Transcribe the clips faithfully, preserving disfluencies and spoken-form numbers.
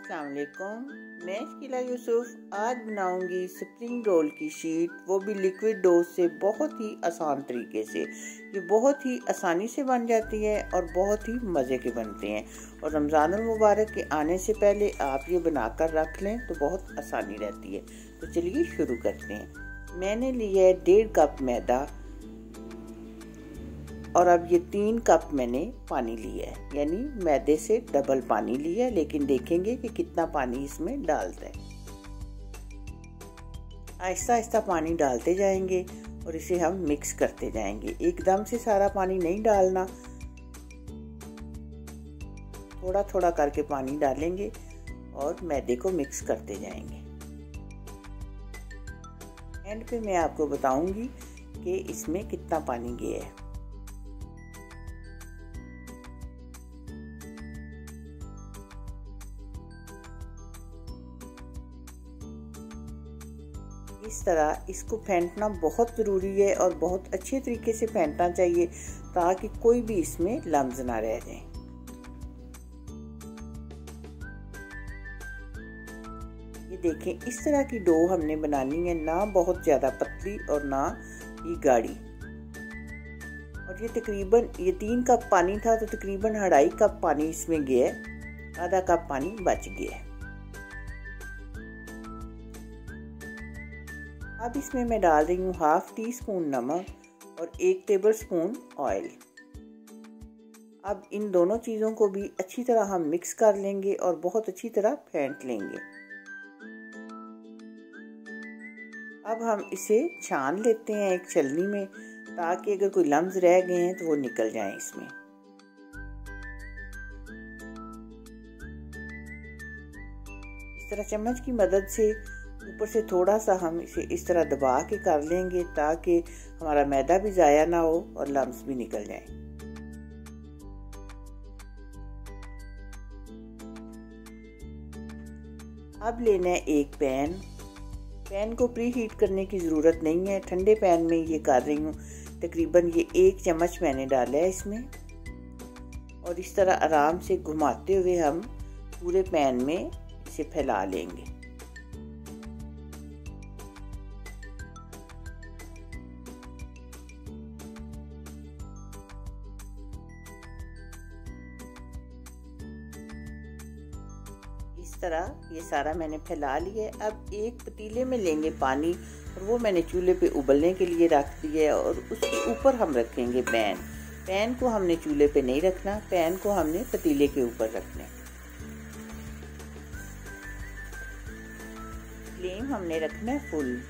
अस्सलाम वालेकुम। मैं शकीला यूसुफ आज बनाऊंगी स्प्रिंग रोल की शीट, वो भी लिक्विड डो से बहुत ही आसान तरीके से। ये बहुत ही आसानी से बन जाती है और बहुत ही मज़े के बनते हैं। और रमज़ानुल मुबारक के आने से पहले आप ये बनाकर रख लें तो बहुत आसानी रहती है। तो चलिए शुरू करते हैं। मैंने लिया है डेढ़ कप मैदा और अब ये तीन कप मैंने पानी लिया है, यानी मैदे से डबल पानी लिया है। लेकिन देखेंगे कि कितना पानी इसमें डालता है। आहिस्ता आहिस्ता पानी डालते जाएंगे और इसे हम मिक्स करते जाएंगे। एकदम से सारा पानी नहीं डालना, थोड़ा थोड़ा करके पानी डालेंगे और मैदे को मिक्स करते जाएंगे। एंड पे मैं आपको बताऊंगी कि इसमें कितना पानी गया है। इस तरह इसको फेंटना बहुत ज़रूरी है और बहुत अच्छे तरीके से फेंटना चाहिए ताकि कोई भी इसमें लम्स ना रह जाए। ये देखें, इस तरह की डो हमने बनानी है, ना बहुत ज़्यादा पतली और ना ही गाढ़ी। और ये तकरीबन ये तीन कप पानी था तो तकरीबन अढ़ाई कप पानी इसमें गया है, आधा कप पानी बच गया है। अब इसमें मैं डाल रही हूँ हाफ टी स्पून नमक और एक टेबल स्पून ऑयल। अब इन दोनों चीज़ों को भी अच्छी तरह हम मिक्स कर लेंगे और बहुत अच्छी तरह फेंट लेंगे। अब हम इसे छान लेते हैं एक छलनी में, ताकि अगर कोई लम्स रह गए हैं तो वो निकल जाएं इसमें। इस तरह चम्मच की मदद से ऊपर से थोड़ा सा हम इसे इस तरह दबा के कर लेंगे ताकि हमारा मैदा भी ज़ाया ना हो और लम्स भी निकल जाएं। अब लेना है एक पैन। पैन को प्री हीट करने की ज़रूरत नहीं है, ठंडे पैन में ये कर रही हूँ। तकरीबन ये एक चम्मच मैंने डाला है इसमें और इस तरह आराम से घुमाते हुए हम पूरे पैन में इसे फैला लेंगे। इस तरह ये सारा मैंने फैला लिया है। अब एक पतीले में लेंगे पानी और वो मैंने चूल्हे पे उबलने के लिए रख दिया है और उसके ऊपर हम रखेंगे पैन। पैन को हमने चूल्हे पे नहीं रखना, पैन को हमने पतीले के ऊपर रखना है। फ्लेम हमने रखना है फुल।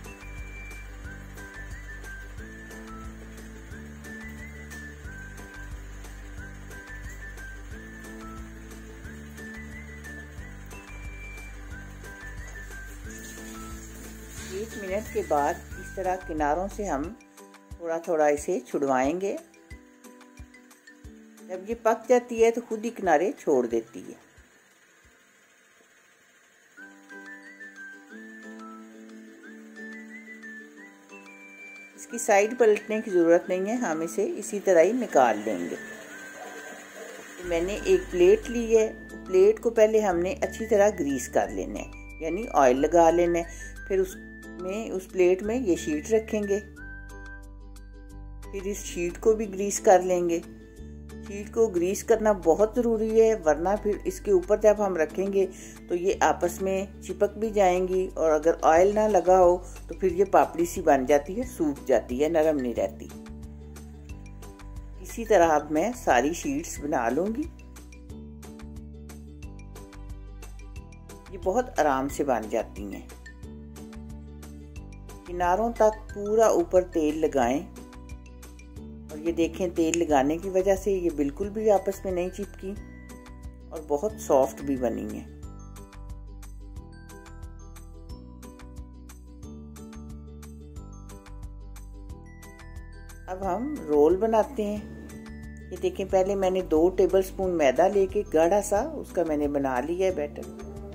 एक मिनट के बाद इस तरह किनारों से हम थोड़ा थोड़ा इसे छुड़वाएंगे। जब ये पक जाती है तो खुद ही किनारे छोड़ देती है। इसकी साइड पलटने की ज़रूरत नहीं है, हम इसे इसी तरह ही निकाल लेंगे। तो मैंने एक प्लेट ली है, प्लेट को पहले हमने अच्छी तरह ग्रीस कर लेना है, यानी ऑयल लगा लेना है। फिर उसमें उस प्लेट में ये शीट रखेंगे, फिर इस शीट को भी ग्रीस कर लेंगे। शीट को ग्रीस करना बहुत ज़रूरी है, वरना फिर इसके ऊपर जब हम रखेंगे तो ये आपस में चिपक भी जाएंगी और अगर ऑयल ना लगा हो तो फिर ये पापड़ी सी बन जाती है, सूख जाती है, नरम नहीं रहती। इसी तरह अब मैं सारी शीट्स बना लूँगी। ये बहुत आराम से बन जाती हैं। किनारों तक पूरा ऊपर तेल लगाएं और ये देखें, तेल लगाने की वजह से ये बिल्कुल भी आपस में नहीं चिपकी और बहुत सॉफ्ट भी बनी है। अब हम रोल बनाते हैं। ये देखें, पहले मैंने दो टेबलस्पून मैदा लेके गाढ़ा सा उसका मैंने बना लिया है बैटर।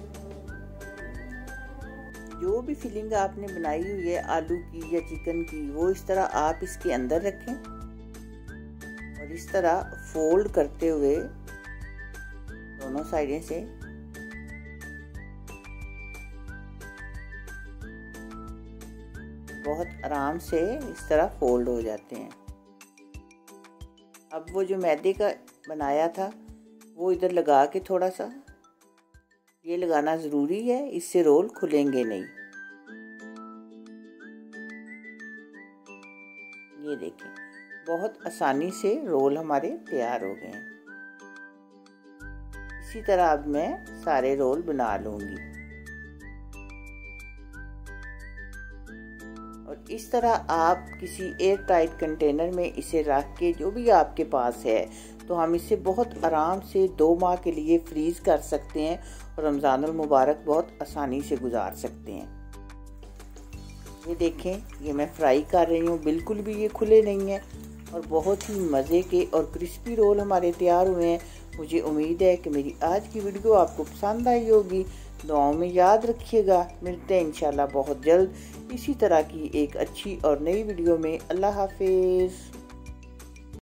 जो भी फिलिंग आपने बनाई हुई है आलू की या चिकन की, वो इस तरह आप इसके अंदर रखें और इस तरह फोल्ड करते हुए दोनों साइडें से बहुत आराम से इस तरह फोल्ड हो जाते हैं। अब वो जो मैदे का बनाया था वो इधर लगा के थोड़ा सा, ये लगाना ज़रूरी है, इससे रोल खुलेंगे नहीं। ये देखें, बहुत आसानी से रोल हमारे तैयार हो गए हैं। इसी तरह अब मैं सारे रोल बना लूँगी और इस तरह आप किसी एयर टाइट कंटेनर में इसे रख के, जो भी आपके पास है, तो हम इसे बहुत आराम से दो माह के लिए फ्रीज कर सकते हैं और रमज़ानुल मुबारक बहुत आसानी से गुजार सकते हैं। ये देखें, ये मैं फ्राई कर रही हूँ, बिल्कुल भी ये खुले नहीं हैं और बहुत ही मज़े के और क्रिस्पी रोल हमारे तैयार हुए हैं। मुझे उम्मीद है कि मेरी आज की वीडियो आपको पसंद आई होगी। दुआओं में याद रखिएगा। मिलते हैं इंशाल्लाह बहुत जल्द इसी तरह की एक अच्छी और नई वीडियो में। अल्लाह हाफिज़।